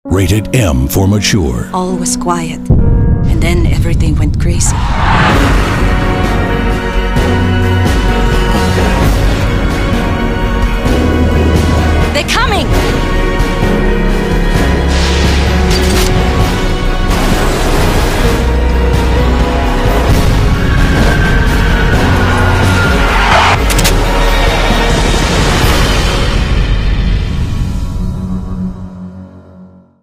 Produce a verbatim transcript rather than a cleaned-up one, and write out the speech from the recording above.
Rated M for mature. All was quiet, and then everything went crazy.